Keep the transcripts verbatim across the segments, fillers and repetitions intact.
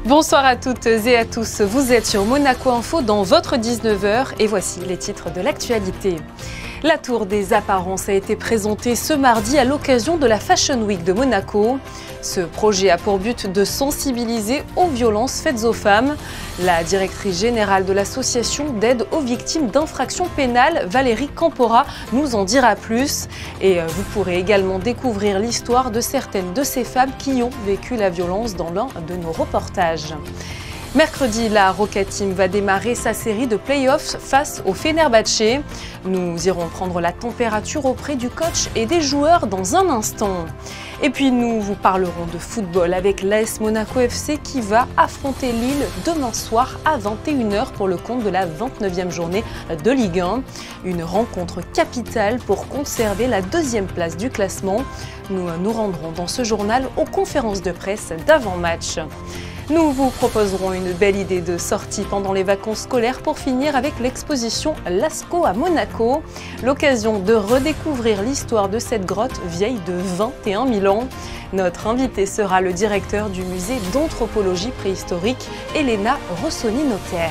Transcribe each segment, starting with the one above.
Bonsoir à toutes et à tous, vous êtes sur Monaco Info dans votre dix-neuf heures et voici les titres de l'actualité. La Tour des Apparences a été présentée ce mardi à l'occasion de la Fashion Week de Monaco. Ce projet a pour but de sensibiliser aux violences faites aux femmes. La directrice générale de l'association d'aide aux victimes d'infractions pénales, Valérie Campora, nous en dira plus. Et vous pourrez également découvrir l'histoire de certaines de ces femmes qui ont vécu la violence dans l'un de nos reportages. Mercredi, la Rocket Team va démarrer sa série de play-offs face au Fenerbahçe. Nous irons prendre la température auprès du coach et des joueurs dans un instant. Et puis nous vous parlerons de football avec l'A S Monaco F C qui va affronter Lille demain soir à vingt et une heures pour le compte de la vingt-neuvième journée de Ligue un. Une rencontre capitale pour conserver la deuxième place du classement. Nous nous rendrons dans ce journal aux conférences de presse d'avant-match. Nous vous proposerons une belle idée de sortie pendant les vacances scolaires pour finir avec l'exposition Lascaux à Monaco. L'occasion de redécouvrir l'histoire de cette grotte vieille de vingt et un mille ans. Notre invité sera le directeur du musée d'anthropologie préhistorique, Elena Rossoni-Notaire.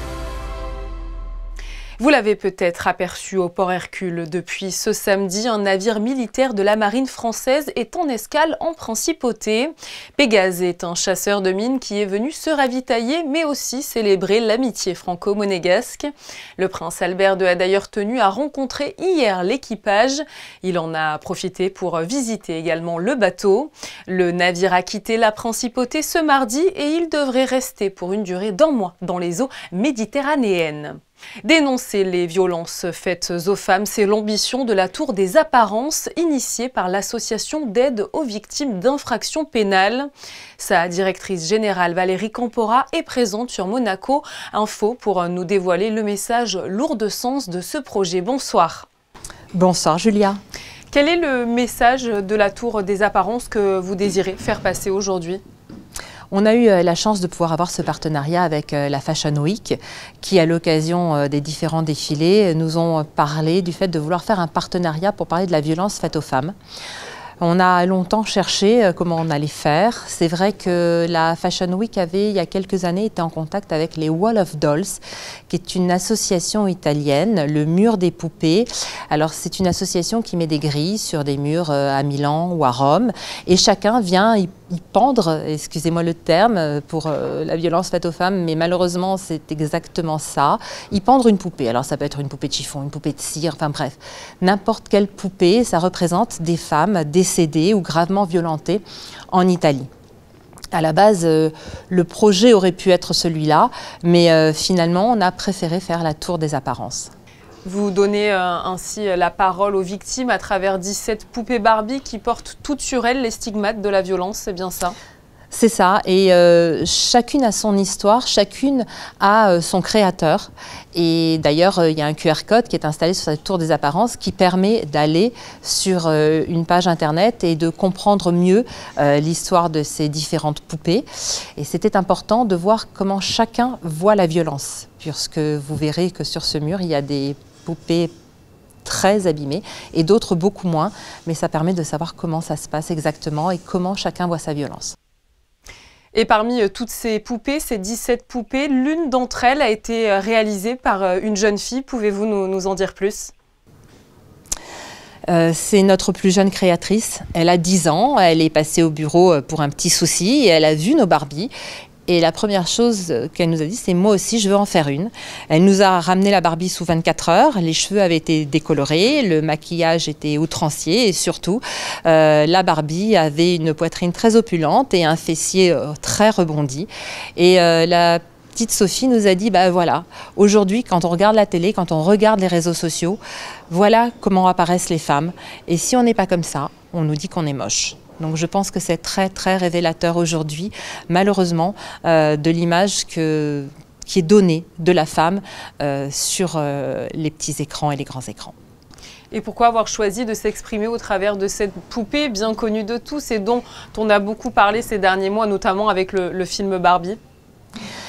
Vous l'avez peut-être aperçu au port Hercule. Depuis ce samedi, un navire militaire de la marine française est en escale en Principauté. Pégase est un chasseur de mines qui est venu se ravitailler, mais aussi célébrer l'amitié franco-monégasque. Le prince Albert deux a d'ailleurs tenu à rencontrer hier l'équipage. Il en a profité pour visiter également le bateau. Le navire a quitté la Principauté ce mardi et il devrait rester pour une durée d'un mois dans les eaux méditerranéennes. Dénoncer les violences faites aux femmes, c'est l'ambition de la Tour des Apparences, initiée par l'association d'aide aux victimes d'infractions pénales. Sa directrice générale Valérie Campora est présente sur Monaco Info pour nous dévoiler le message lourd de sens de ce projet. Bonsoir. Bonsoir Julia. Quel est le message de la Tour des Apparences que vous désirez faire passer aujourd'hui ? On a eu la chance de pouvoir avoir ce partenariat avec la Fashion Week qui, à l'occasion des différents défilés, nous ont parlé du fait de vouloir faire un partenariat pour parler de la violence faite aux femmes. On a longtemps cherché comment on allait faire. C'est vrai que la Fashion Week avait, il y a quelques années, été en contact avec les Wall of Dolls, qui est une association italienne, le mur des poupées. Alors, c'est une association qui met des grilles sur des murs à Milan ou à Rome, et chacun vient y, y pendre, excusez-moi le terme, pour la violence faite aux femmes, mais malheureusement, c'est exactement ça, y pendre une poupée. Alors, ça peut être une poupée de chiffon, une poupée de cire, enfin bref, n'importe quelle poupée, ça représente des femmes, des décédées ou gravement violentées en Italie. À la base, euh, le projet aurait pu être celui-là, mais euh, finalement, on a préféré faire la Tour des Apparences. Vous donnez euh, ainsi la parole aux victimes à travers dix-sept poupées Barbie qui portent toutes sur elles les stigmates de la violence, c'est bien ça ? C'est ça, et euh, chacune a son histoire, chacune a euh, son créateur. Et d'ailleurs, euh, il y a un Q R code qui est installé sur cette Tour des Apparences qui permet d'aller sur euh, une page internet et de comprendre mieux euh, l'histoire de ces différentes poupées. Et c'était important de voir comment chacun voit la violence, puisque vous verrez que sur ce mur, il y a des poupées très abîmées et d'autres beaucoup moins, mais ça permet de savoir comment ça se passe exactement et comment chacun voit sa violence. Et parmi toutes ces poupées, ces dix-sept poupées, l'une d'entre elles a été réalisée par une jeune fille. Pouvez-vous nous, nous en dire plus ? Euh, c'est notre plus jeune créatrice. Elle a dix ans, elle est passée au bureau pour un petit souci et elle a vu nos Barbies. Et la première chose qu'elle nous a dit, c'est « moi aussi, je veux en faire une ». Elle nous a ramené la Barbie sous vingt-quatre heures, les cheveux avaient été décolorés, le maquillage était outrancier et surtout, euh, la Barbie avait une poitrine très opulente et un fessier euh, très rebondi. Et euh, la petite Sophie nous a dit, bah voilà, aujourd'hui, quand on regarde la télé, quand on regarde les réseaux sociaux, voilà comment apparaissent les femmes. Et si on n'est pas comme ça, on nous dit qu'on est moche. Donc je pense que c'est très très révélateur aujourd'hui, malheureusement, euh, de l'image que, qui est donnée de la femme euh, sur euh, les petits écrans et les grands écrans. Et pourquoi avoir choisi de s'exprimer au travers de cette poupée bien connue de tous et dont on a beaucoup parlé ces derniers mois, notamment avec le, le film Barbie ?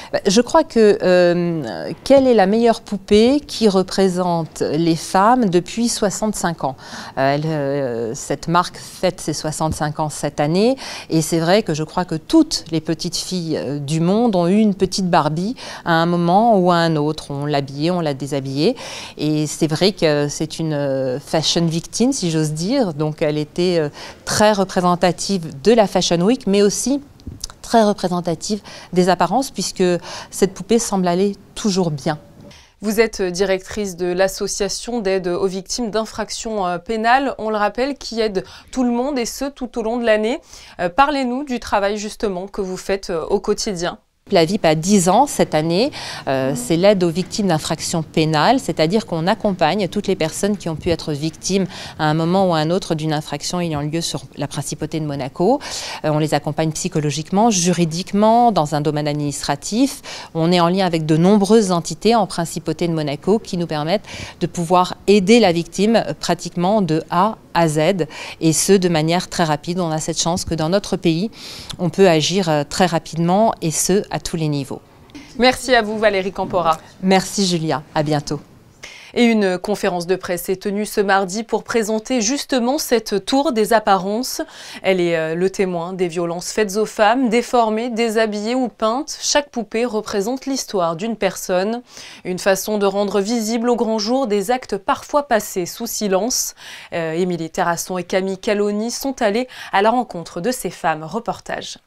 Je crois que euh, quelle est la meilleure poupée qui représente les femmes depuis soixante-cinq ans. euh, elle, euh, Cette marque fête ses soixante-cinq ans cette année et c'est vrai que je crois que toutes les petites filles du monde ont eu une petite Barbie à un moment ou à un autre. On l'a habillée, on l'a déshabillée et c'est vrai que c'est une fashion victime si j'ose dire. Donc elle était très représentative de la Fashion Week mais aussi très représentative des apparences puisque cette poupée semble aller toujours bien. Vous êtes directrice de l'association d'aide aux victimes d'infractions pénales, on le rappelle, qui aide tout le monde et ce tout au long de l'année. Parlez-nous du travail justement que vous faites au quotidien. La V I P a dix ans cette année, euh, c'est l'aide aux victimes d'infractions pénales, c'est-à-dire qu'on accompagne toutes les personnes qui ont pu être victimes à un moment ou à un autre d'une infraction ayant lieu sur la principauté de Monaco. Euh, on les accompagne psychologiquement, juridiquement, dans un domaine administratif. On est en lien avec de nombreuses entités en principauté de Monaco qui nous permettent de pouvoir aider la victime pratiquement de A à Z et ce de manière très rapide. On a cette chance que dans notre pays, on peut agir très rapidement et ce à tous les niveaux. Merci à vous Valérie Campora. Merci Julia, à bientôt. Et une conférence de presse est tenue ce mardi pour présenter justement cette tour des apparences. Elle est le témoin des violences faites aux femmes, déformées, déshabillées ou peintes. Chaque poupée représente l'histoire d'une personne. Une façon de rendre visible au grand jour des actes parfois passés sous silence. Euh, Émilie Terrasson et Camille Caloni sont allées à la rencontre de ces femmes. Reportage.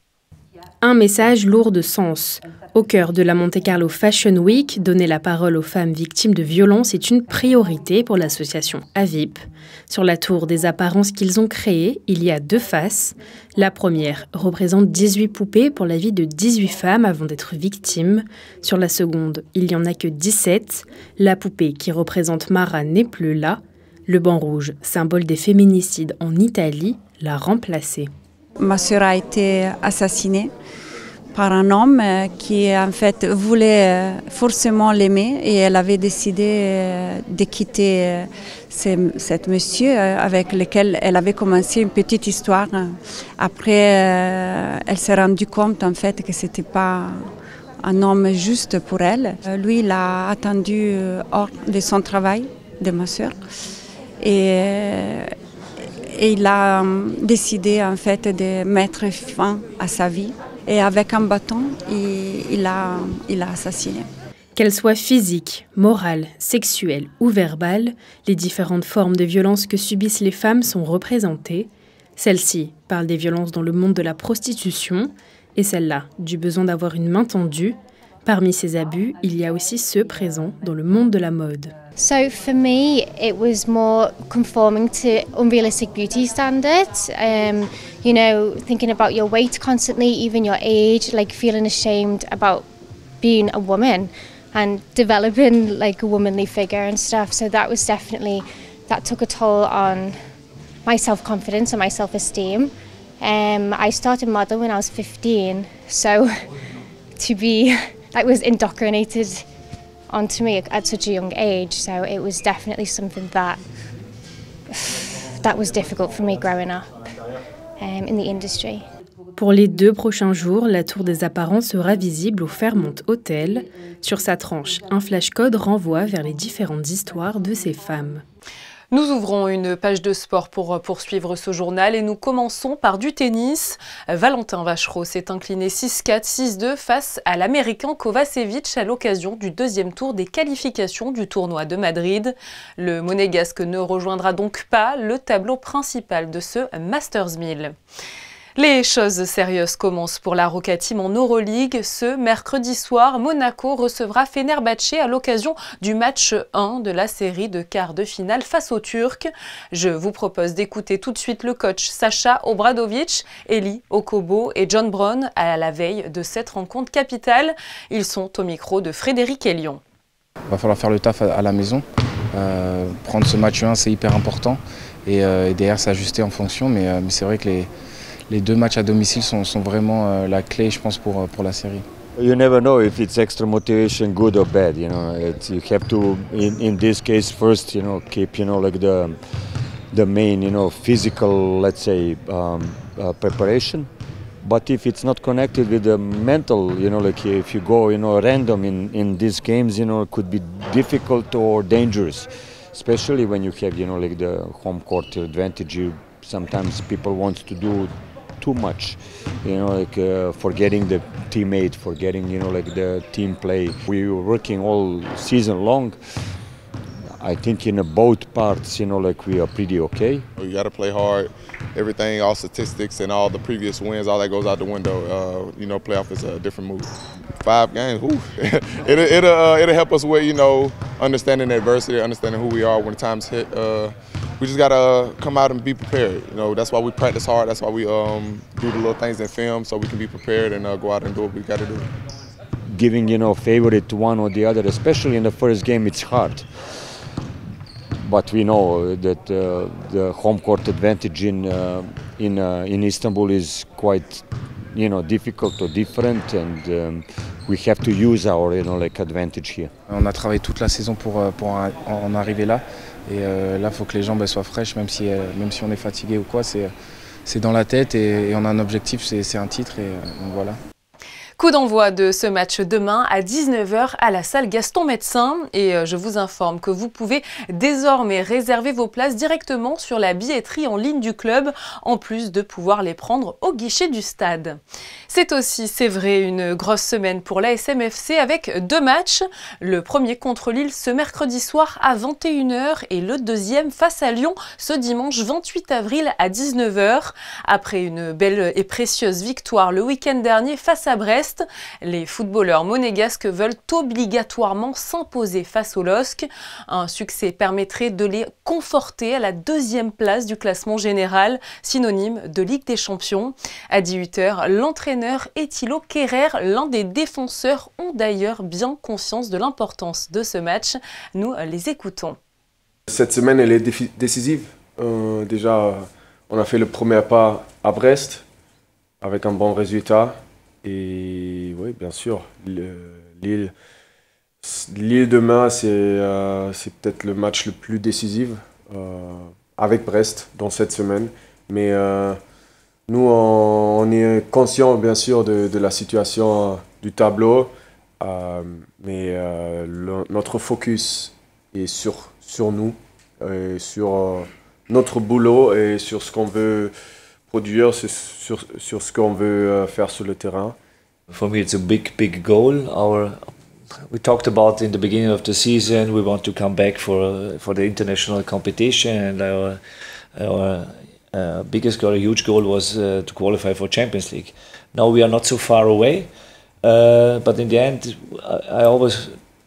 Un message lourd de sens. Au cœur de la Monte Carlo Fashion Week, donner la parole aux femmes victimes de violences est une priorité pour l'association A V I P. Sur la tour des apparences qu'ils ont créée, il y a deux faces. La première représente dix-huit poupées pour la vie de dix-huit femmes avant d'être victimes. Sur la seconde, il n'y en a que dix-sept. La poupée qui représente Mara n'est plus là. Le banc rouge, symbole des féminicides en Italie, l'a remplacée. Ma sœur a été assassinée par un homme qui en fait voulait forcément l'aimer et elle avait décidé de quitter cet monsieur avec lequel elle avait commencé une petite histoire. Après, elle s'est rendue compte en fait que c'était pas un homme juste pour elle. Lui, il a attendu hors de son travail, de ma sœur, et Et il a décidé en fait de mettre fin à sa vie. Et avec un bâton, il a, il a assassiné. Qu'elles soient physiques, morales, sexuelles ou verbales, les différentes formes de violence que subissent les femmes sont représentées. Celle-ci parle des violences dans le monde de la prostitution et celle-là du besoin d'avoir une main tendue. Parmi ces abus, il y a aussi ceux présents dans le monde de la mode. So for me, it was more conforming to unrealistic beauty standards. Um, you know, thinking about your weight constantly, even your age, like feeling ashamed about being a woman and developing like a womanly figure and stuff. So that was definitely, that took a toll on my self-confidence and my self-esteem. Um, I started modeling when I was fifteen, so to be, that was indoctrinated onto me at such a young age, so it was definitely something that that was difficult for me growing up um, in the industry. Pour les deux prochains jours, la tour des apparences sera visible au Fairmont Hotel. Sur sa tranche, un flashcode renvoie vers les différentes histoires de ces femmes. Nous ouvrons une page de sport pour poursuivre ce journal et nous commençons par du tennis. Valentin Vachereau s'est incliné six quatre, six deux face à l'Américain Kovacevic à l'occasion du deuxième tour des qualifications du tournoi de Madrid. Le Monégasque ne rejoindra donc pas le tableau principal de ce Masters mille. Les choses sérieuses commencent pour la Roca Team en Euroleague. Ce mercredi soir, Monaco recevra Fenerbahçe à l'occasion du match un de la série de quart de finale face aux Turcs. Je vous propose d'écouter tout de suite le coach Sacha Obradovic, Eli Okobo et John Brown à la veille de cette rencontre capitale. Ils sont au micro de Frédéric Elion. Il va falloir faire le taf à la maison. Euh, prendre ce match un, c'est hyper important. Et, euh, et derrière, s'ajuster en fonction. Mais, euh, mais c'est vrai que les... Les deux matchs à domicile sont, sont vraiment euh, la clé, je pense, pour, pour la série. You never know if it's extra motivation, good or bad. You know, it's, you have to, in, in this case, first, you know, keep, you know, like the, the main, you know, physical, let's say, um, uh, preparation, But if it's not connected with the mental, you know, like if you go, you know, random in, in these games, you know, it could be difficult or dangerous, especially when you have, you know, like the home court advantage. You, sometimes people want to do too much, you know, like uh, forgetting the teammate, forgetting, you know, like the team play. We were working all season long. I think in both parts, you know, like we are pretty okay. You got to play hard. Everything, all statistics and all the previous wins, all that goes out the window. Uh, you know, playoff is a different move. Five games, whew. it'll, it'll, uh, it'll help us with, you know, understanding the adversity, understanding who we are when the times hit. Uh, we just got to come out and be prepared. You know, that's why we practice hard. That's why we um, do the little things in film so we can be prepared and uh, go out and do what we got to do. Giving, you know, favorite to one or the other, especially in the first game, it's hard. But we know that uh, the home court advantage in uh, in uh, in Istanbul is quite, you know, difficult or different, and um, we have to use our, you know, like advantage here. On a travaillé toute la saison pour pour en arriver là, et euh, là, il faut que les jambes soient fraîches, même si euh, même si on est fatigué ou quoi, c'est c'est dans la tête et, et on a un objectif, c'est un titre, et euh, donc voilà. Coup d'envoi de ce match demain à dix-neuf heures à la salle Gaston Médecin, et je vous informe que vous pouvez désormais réserver vos places directement sur la billetterie en ligne du club, en plus de pouvoir les prendre au guichet du stade. C'est aussi, c'est vrai, une grosse semaine pour l'A S M F C avec deux matchs. Le premier contre Lille ce mercredi soir à vingt et une heures et le deuxième face à Lyon ce dimanche vingt-huit avril à dix-neuf heures. Après une belle et précieuse victoire le week-end dernier face à Brest, les footballeurs monégasques veulent obligatoirement s'imposer face au L O S C. Un succès permettrait de les conforter à la deuxième place du classement général, synonyme de Ligue des Champions. À dix-huit heures, l'entraîneur et Thilo Kehrer, l'un des défenseurs, ont d'ailleurs bien conscience de l'importance de ce match. Nous les écoutons. Cette semaine, elle est décisive. Euh, déjà, on a fait le premier pas à Brest avec un bon résultat. Et oui, bien sûr, Lille, Lille demain, c'est euh, peut-être le match le plus décisif euh, avec Brest dans cette semaine. Mais euh, nous, on, on est conscient, bien sûr, de, de la situation du tableau. Euh, mais euh, le, notre focus est sur, sur nous, et sur euh, notre boulot et sur ce qu'on veut produire, sur, sur ce qu'on veut faire sur le terrain. For me, it's a big, big goal. Our, we talked about in the beginning of the season, we want to come back for uh, for the international competition, and our, our uh, biggest goal, a huge goal, was uh, to qualify for Champions League. Now we are not so far away, uh, but in the end, I, I always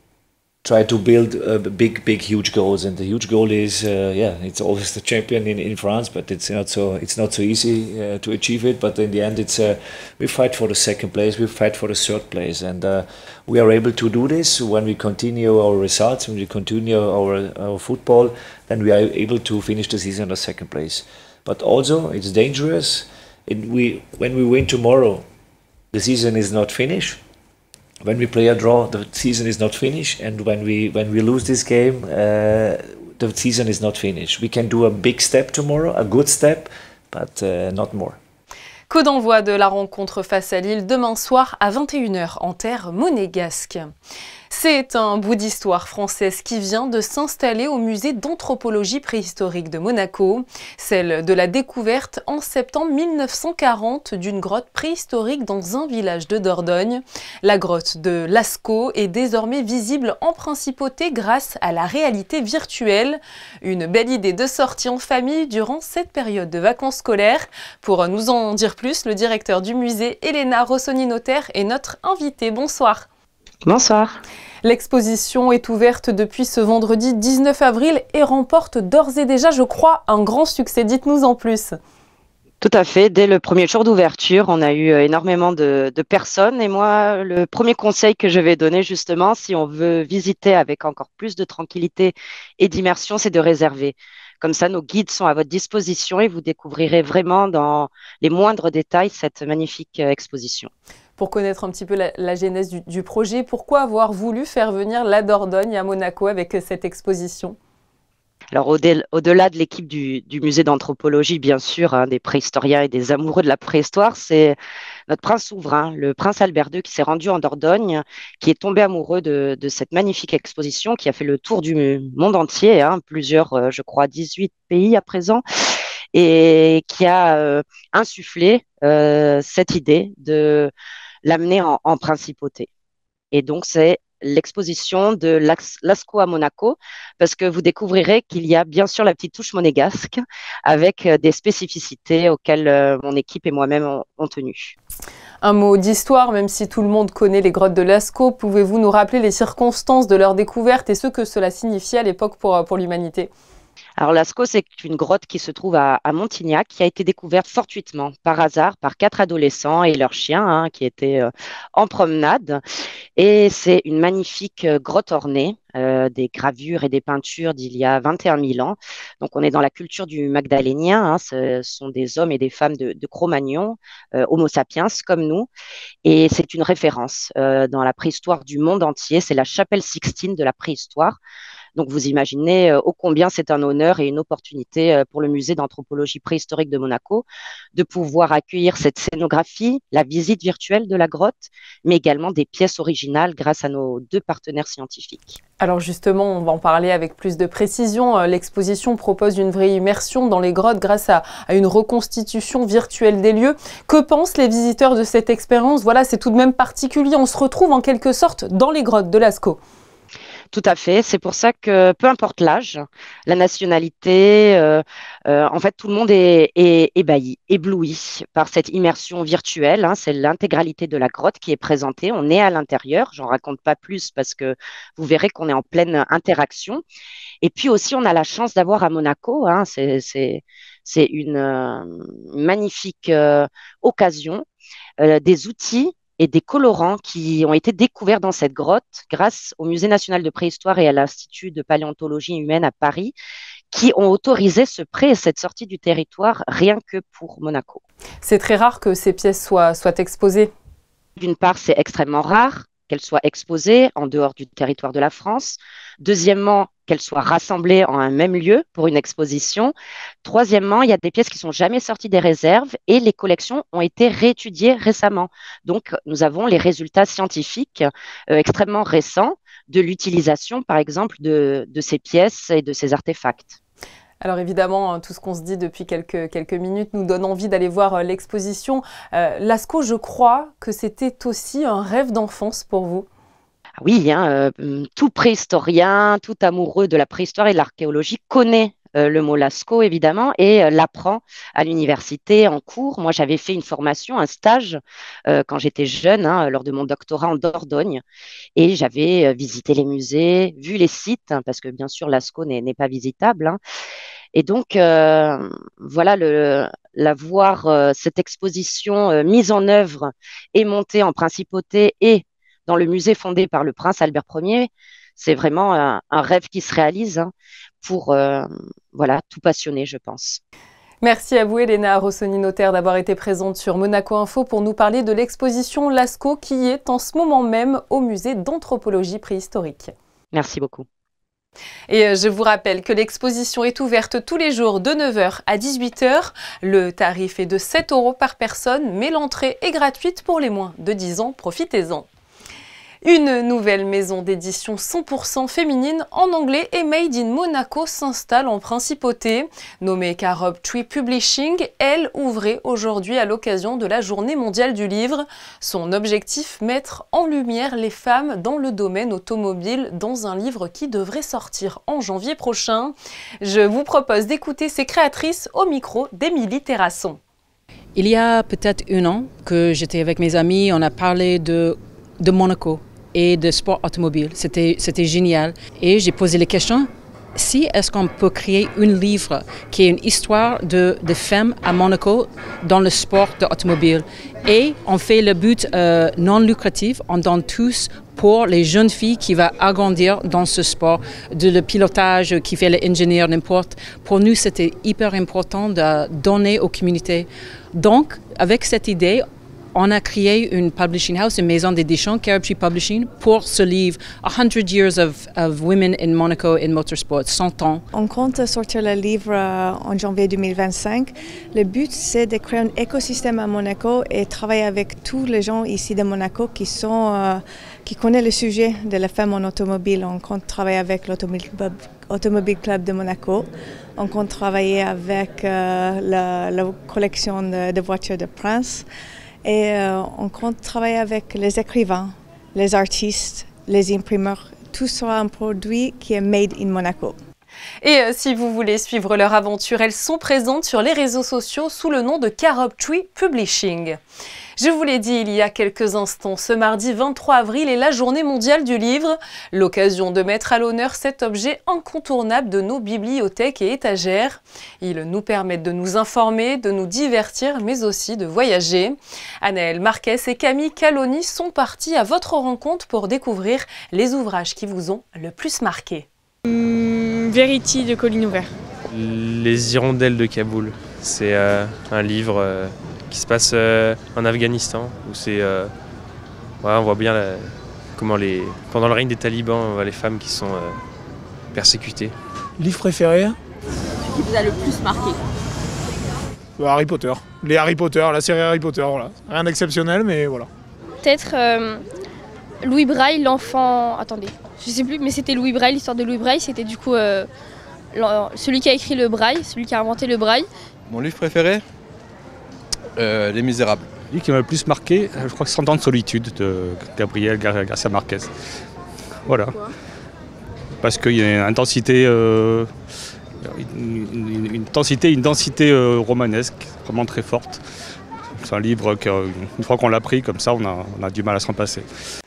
try to build uh, big, big, huge goals, and the huge goal is, uh, yeah, it's always the champion in, in France, but it's not so it's not so easy uh, to achieve it. But in the end, it's uh, we fight for the second place, we fight for the third place, and uh, we are able to do this when we continue our results, when we continue our our football, then we are able to finish the season in the second place. But also, it's dangerous. It, we when we win tomorrow, the season is not finished. When we play a draw, the season is not finished, and when we when we lose this game, uh, the season is not finished. We can do a big step tomorrow, a good step, but uh, not more. Coup d'envoi de la rencontre face à Lille demain soir à vingt et une heures en terre monégasque. C'est un bout d'histoire française qui vient de s'installer au musée d'anthropologie préhistorique de Monaco, celle de la découverte en septembre mille neuf cent quarante d'une grotte préhistorique dans un village de Dordogne. La grotte de Lascaux est désormais visible en principauté grâce à la réalité virtuelle. Une belle idée de sortie en famille durant cette période de vacances scolaires. Pour nous en dire plus, le directeur du musée, Elena Rossoni-Notaire, est notre invitée. Bonsoir. Bonsoir. L'exposition est ouverte depuis ce vendredi dix-neuf avril et remporte d'ores et déjà, je crois, un grand succès. Dites-nous en plus. Tout à fait. Dès le premier jour d'ouverture, on a eu énormément de, de personnes. Et moi, le premier conseil que je vais donner justement, si on veut visiter avec encore plus de tranquillité et d'immersion, c'est de réserver. Comme ça, nos guides sont à votre disposition et vous découvrirez vraiment dans les moindres détails cette magnifique exposition. Pour connaître un petit peu la, la genèse du, du projet, pourquoi avoir voulu faire venir la Dordogne à Monaco avec cette exposition ? Alors, au-delà de l'équipe du, du musée d'anthropologie, bien sûr, hein, des préhistoriens et des amoureux de la préhistoire, c'est notre prince souverain, le prince Albert deux, qui s'est rendu en Dordogne, qui est tombé amoureux de, de cette magnifique exposition qui a fait le tour du monde entier, hein, plusieurs, euh, je crois, dix-huit pays à présent, et qui a euh, insufflé euh, cette idée de l'amener en, en principauté. Et donc, c'est l'exposition de Lascaux à Monaco, parce que vous découvrirez qu'il y a bien sûr la petite touche monégasque avec des spécificités auxquelles mon équipe et moi-même ont, ont tenu. Un mot d'histoire, même si tout le monde connaît les grottes de Lascaux, pouvez-vous nous rappeler les circonstances de leur découverte et ce que cela signifiait à l'époque pour, pour l'humanité ? Alors Lascaux, c'est une grotte qui se trouve à, à Montignac, qui a été découverte fortuitement, par hasard, par quatre adolescents et leurs chiens, hein, qui étaient euh, en promenade. Et c'est une magnifique euh, grotte ornée, euh, des gravures et des peintures d'il y a vingt et un mille ans. Donc on est dans la culture du Magdalénien, hein, ce sont des hommes et des femmes de, de Cro-Magnon, euh, Homo sapiens comme nous. Et c'est une référence euh, dans la préhistoire du monde entier, c'est la chapelle Sixtine de la préhistoire. Donc, vous imaginez euh, ô combien c'est un honneur et une opportunité euh, pour le musée d'anthropologie préhistorique de Monaco de pouvoir accueillir cette scénographie, la visite virtuelle de la grotte, mais également des pièces originales grâce à nos deux partenaires scientifiques. Alors justement, on va en parler avec plus de précision. L'exposition propose une vraie immersion dans les grottes grâce à, à une reconstitution virtuelle des lieux. Que pensent les visiteurs de cette expérience? Voilà, c'est tout de même particulier. On se retrouve en quelque sorte dans les grottes de Lascaux. Tout à fait. C'est pour ça que peu importe l'âge, la nationalité, euh, euh, en fait, tout le monde est, est ébahi, ébloui par cette immersion virtuelle. Hein. C'est l'intégralité de la grotte qui est présentée. On est à l'intérieur. J'en raconte pas plus parce que vous verrez qu'on est en pleine interaction. Et puis aussi, on a la chance d'avoir à Monaco, hein, c'est, c'est, c'est une euh, magnifique euh, occasion, euh, des outils et des colorants qui ont été découverts dans cette grotte grâce au Musée national de préhistoire et à l'Institut de paléontologie humaine à Paris, qui ont autorisé ce prêt et cette sortie du territoire rien que pour Monaco. C'est très rare que ces pièces soient, soient exposées. D'une part, c'est extrêmement rare qu'elles soient exposées en dehors du territoire de la France. Deuxièmement, qu'elles soient rassemblées en un même lieu pour une exposition. Troisièmement, il y a des pièces qui sont jamais sorties des réserves et les collections ont été réétudiées récemment. Donc, nous avons les résultats scientifiques euh, extrêmement récents de l'utilisation, par exemple, de, de ces pièces et de ces artefacts. Alors évidemment, tout ce qu'on se dit depuis quelques, quelques minutes nous donne envie d'aller voir l'exposition. Euh, Lascaux, je crois que c'était aussi un rêve d'enfance pour vous. Oui, hein, euh, tout préhistorien, tout amoureux de la préhistoire et de l'archéologie connaît euh, le mot Lascaux, évidemment, et euh, l'apprend à l'université en cours. Moi, j'avais fait une formation, un stage, euh, quand j'étais jeune, hein, lors de mon doctorat en Dordogne, et j'avais euh, visité les musées, vu les sites, hein, parce que bien sûr, Lascaux n'est, n'est pas visitable, hein. Et donc, euh, voilà, le, la voir, euh, cette exposition euh, mise en œuvre et montée en principauté et dans le musée fondé par le prince Albert Ier, c'est vraiment un, un rêve qui se réalise, hein, pour euh, voilà, tout passionné, je pense. Merci à vous, Elena Rossoni-Notaire, d'avoir été présente sur Monaco Info pour nous parler de l'exposition Lascaux qui est en ce moment même au musée d'anthropologie préhistorique. Merci beaucoup. Et je vous rappelle que l'exposition est ouverte tous les jours de neuf heures à dix-huit heures. Le tarif est de sept euros par personne, mais l'entrée est gratuite pour les moins de dix ans. Profitez-en. Une nouvelle maison d'édition cent pour cent féminine en anglais et made in Monaco s'installe en principauté. Nommée Carob Tree Publishing, elle ouvrait aujourd'hui à l'occasion de la Journée mondiale du livre. Son objectif, mettre en lumière les femmes dans le domaine automobile dans un livre qui devrait sortir en janvier prochain. Je vous propose d'écouter ses créatrices au micro d'Émilie Terrasson. Il y a peut-être un an que j'étais avec mes amis, on a parlé de, de Monaco et de sport automobile. C'était, c'était génial. Et j'ai posé les questions, si est-ce qu'on peut créer un livre qui est une histoire de, de femmes à Monaco dans le sport d'automobile. Et on fait le but euh, non lucratif, on donne tous pour les jeunes filles qui vont agrandir dans ce sport, de le pilotage, qui fait l'ingénieur, n'importe. Pour nous, c'était hyper important de donner aux communautés. Donc, avec cette idée, On a créé une publishing house, une maison d'édition, Carib Tree Publishing, pour ce livre, one hundred years of, of Women in Monaco in Motorsport, cent ans. On compte sortir le livre en janvier deux mille vingt-cinq. Le but, c'est de créer un écosystème à Monaco et travailler avec tous les gens ici de Monaco qui, sont, euh, qui connaissent le sujet de la femme en automobile. On compte travailler avec l'Automobile Club de Monaco. On compte travailler avec euh, la, la collection de, de voitures de Prince. Et euh, on compte travailler avec les écrivains, les artistes, les imprimeurs. Tout sera un produit qui est made in Monaco. Et euh, si vous voulez suivre leur aventure, elles sont présentes sur les réseaux sociaux sous le nom de Carib Tree Publishing. Je vous l'ai dit il y a quelques instants, ce mardi vingt-trois avril est la journée mondiale du livre, l'occasion de mettre à l'honneur cet objet incontournable de nos bibliothèques et étagères. Ils nous permettent de nous informer, de nous divertir, mais aussi de voyager. Anaëlle Marquez et Camille Caloni sont partis à votre rencontre pour découvrir les ouvrages qui vous ont le plus marqué. Mmh, Verity de Colline Ouvert. Les hirondelles de Kaboul, c'est euh, un livre euh, qui se passe euh, en Afghanistan, où c'est, euh, ouais, on voit bien la, comment les, pendant le règne des talibans, on voit les femmes qui sont euh, persécutées. Livre préféré? Qui vous a le plus marqué? Harry Potter. Les Harry Potter, la série Harry Potter, voilà. Rien d'exceptionnel, mais voilà. Peut-être euh, Louis Braille, l'enfant... Attendez, je sais plus, mais c'était Louis Braille, l'histoire de Louis Braille. C'était du coup euh, celui qui a écrit le Braille, celui qui a inventé le Braille. Mon livre préféré? Euh, Les Misérables. Le livre qui m'a le plus marqué, je crois que c'est Cent ans de solitude de Gabriel Garcia Marquez. Voilà. Pourquoi? Parce qu'il y a une intensité, euh, une, une, une intensité, une densité euh, romanesque, vraiment très forte. C'est un livre qu'une fois qu'on l'a pris comme ça, on a, on a du mal à s'en passer.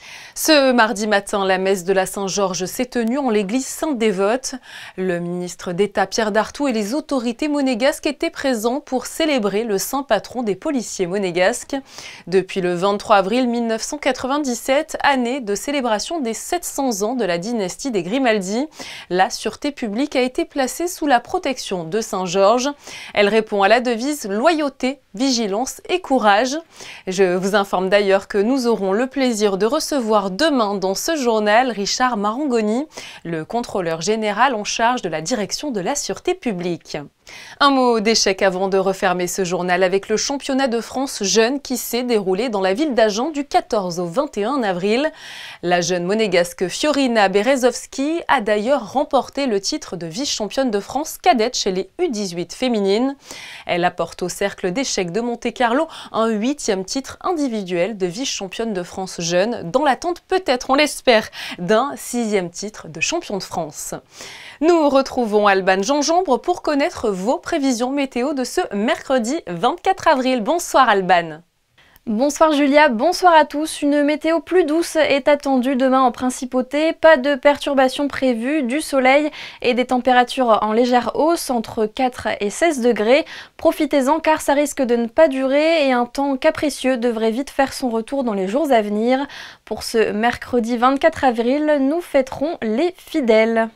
Ce mardi matin, la messe de la Saint-Georges s'est tenue en l'église Sainte-Dévote. Le ministre d'État Pierre Dartout et les autorités monégasques étaient présents pour célébrer le saint patron des policiers monégasques. Depuis le vingt-trois avril mille neuf cent quatre-vingt-dix-sept, année de célébration des sept cents ans de la dynastie des Grimaldi, la sûreté publique a été placée sous la protection de Saint-Georges. Elle répond à la devise « Loyauté, vigilance et courage ». Je vous informe d'ailleurs que nous aurons le plaisir de recevoir demain dans ce journal Richard Marangoni, le contrôleur général en charge de la direction de la sûreté publique. Un mot d'échec avant de refermer ce journal avec le championnat de France jeune qui s'est déroulé dans la ville d'Agen du quatorze au vingt et un avril. La jeune monégasque Fiorina Berezovski a d'ailleurs remporté le titre de vice-championne de France cadette chez les U dix-huit féminines. Elle apporte au cercle d'échecs de Monte-Carlo un huitième titre individuel de vice-championne de France jeune, dans l'attente peut-être, on l'espère, d'un sixième titre de champion de France. Nous retrouvons Alban Gingembre pour connaître vos prévisions météo de ce mercredi vingt-quatre avril. Bonsoir Alban. Bonsoir Julia, bonsoir à tous. Une météo plus douce est attendue demain en principauté. Pas de perturbations prévues, du soleil et des températures en légère hausse entre quatre et seize degrés. Profitez-en car ça risque de ne pas durer et un temps capricieux devrait vite faire son retour dans les jours à venir. Pour ce mercredi vingt-quatre avril, nous fêterons les fidèles.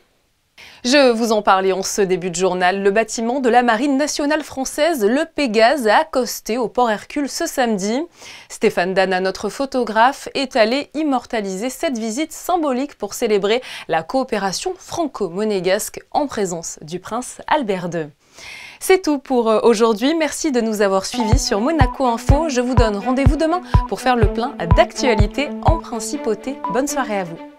Je vous en parlais en ce début de journal, le bâtiment de la Marine nationale française, le Pégase, a accosté au port Hercule ce samedi. Stéphane Dana, notre photographe, est allé immortaliser cette visite symbolique pour célébrer la coopération franco-monégasque en présence du prince Albert deux. C'est tout pour aujourd'hui. Merci de nous avoir suivis sur Monaco Info. Je vous donne rendez-vous demain pour faire le plein d'actualités en principauté. Bonne soirée à vous.